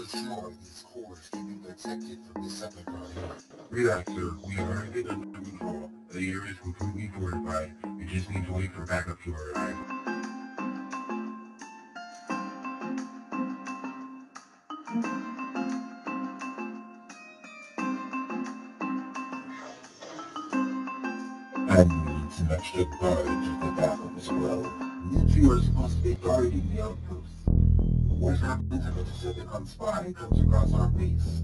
destroy these cores to be protected from this Decepticon. Relax, sir. We have everything under control. The area is completely fortified. We just need to wait for backup to arrive. And we need some extra guards for backup as well. You two are supposed to be guarding the outpost. What happens if a Decepticon spy comes across our base?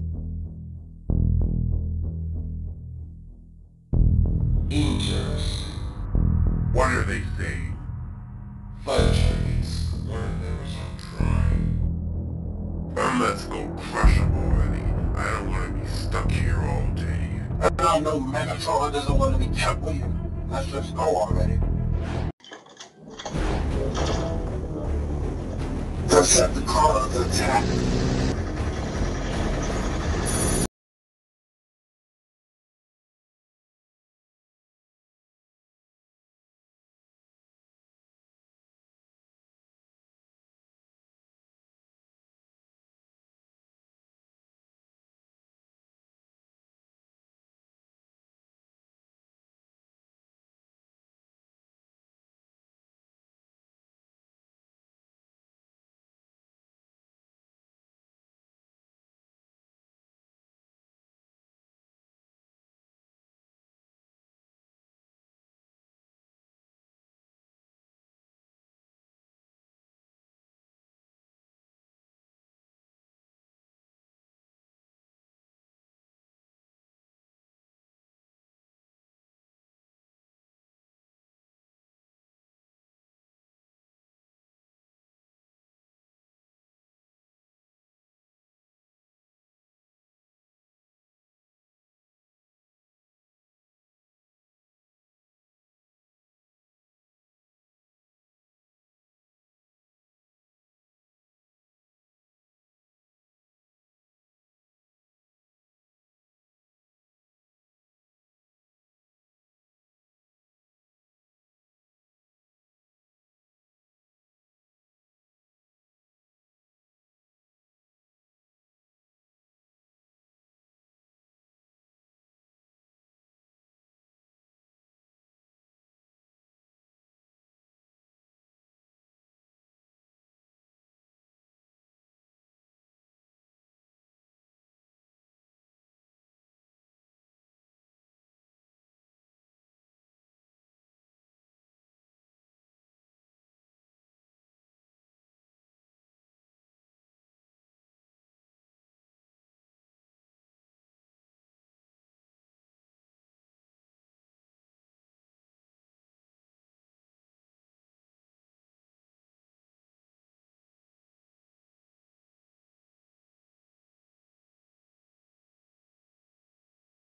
Dangerous. What are they saying? Fudges. Learn those you try. Let's go crush them already. I don't want to be stuck here all day. I know Megatron doesn't want to be kept waiting. Let's just go already. Decepticons attack!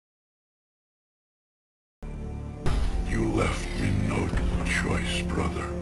You left me no choice, brother.